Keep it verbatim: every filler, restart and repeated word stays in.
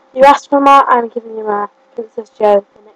You asked for more, I'm giving you more. Princess Joe.